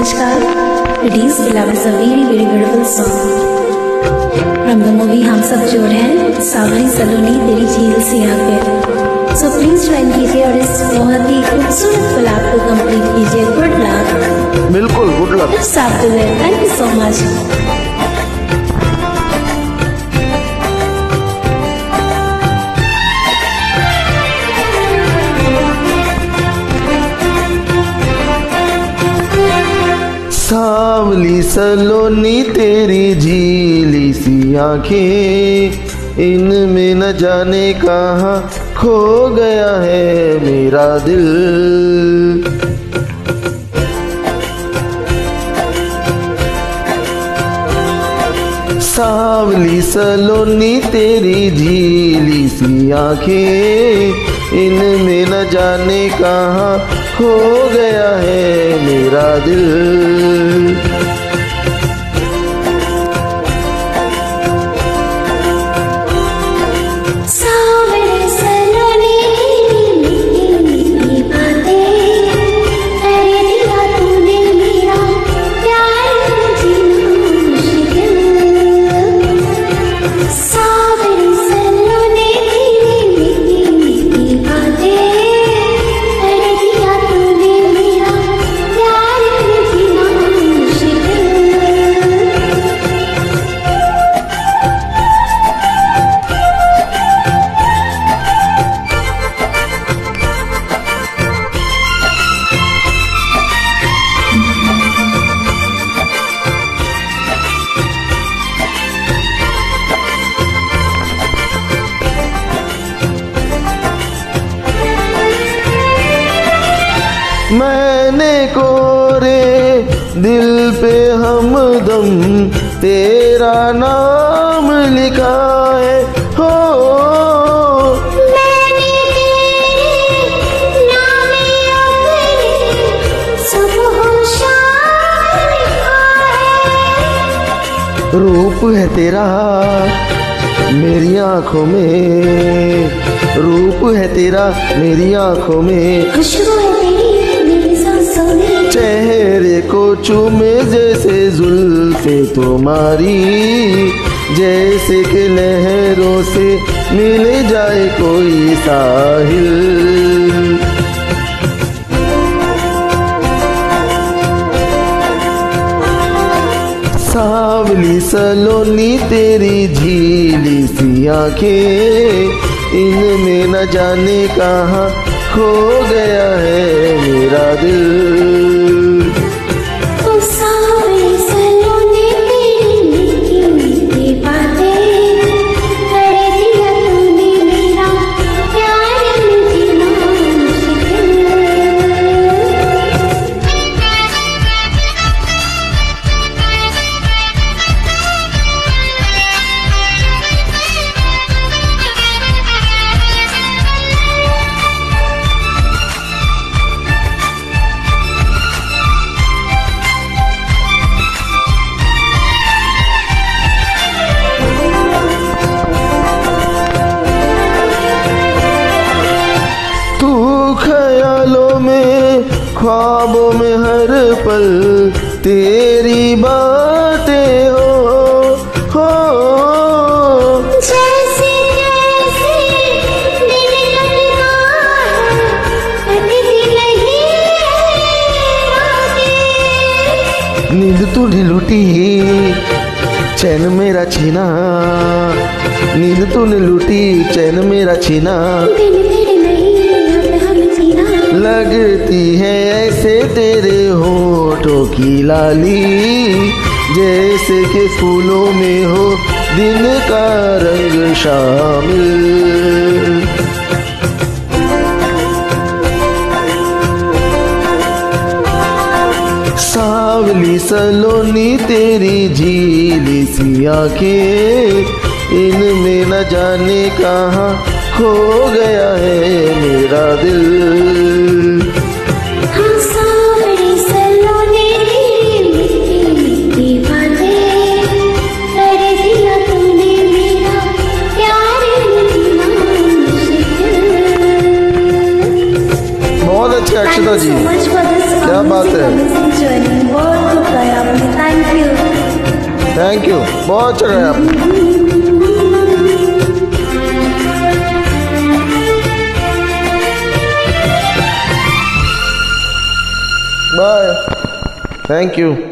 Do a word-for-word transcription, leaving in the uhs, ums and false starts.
Namaskar. It is beloved is a very very beautiful song from the movie हम सब जोड़ हैं, सावली सलोनी तेरी झील से आके. So please join कीजिए और इस बहुत ही खूबसूरत गुलाब को कंप्लीट कीजिए. Good luck. बिल्कुल good luck. Thank you so much. सावली सलोनी तेरी झीली सी आंखें, इनमें न जाने कहाँ खो गया है मेरा दिल. सावली सलोनी तेरी झीली सी आंखें, इनमें न जाने कहाँ खो गया है मेरा दिल. मैंने कोरे दिल पे हमदम तेरा नाम लिखा है. हो मैंने तेरे नाम अपने सुबह शाम लिखा है. रूप है तेरा मेरी आंखों में, रूप है तेरा मेरी आंखों में. खुशबू है तेरी चेहरे को चूमे जैसे जुल्फे तुम्हारी, जैसे कि लहरों से मिल जाए कोई साहिल. सावली सलोनी तेरी झीली सी आंखें, इनमें न जाने कहाँ खो गया है मेरा दिल. तो सावली सलोनी तेरी मीठी मीठी बातें, कर दिया तूने मेरा प्यार में जीना मुश्किल. ख्यालों में ख्वाबों में हर पल तेरी बातें हो, हो जैसे जैसे दिल धड़कता है, कटती नहीं रातें. नींद तूने लूटी चैन मेरा छीना, नींद तूने लूटी चैन मेरा छीना. लगती है ऐसे तेरे होठों की लाली, जैसे कि फूलों में हो दिन का रंग शामिल. सावली सलोनी तेरी झीली सी आंखें, इनमें न जाने कहाँ खो गया है मेरा दिल. हाँ सावली सलोनी तेरी मीठी मीठी बातें, कर दिया तूने मेरा प्यार में जीना मुश्किल. बहुत अच्छे अक्षता जी, क्या बात है. Thank you. थैंक यू, बहुत अच्छा गाया आपने। बाय। Thank you.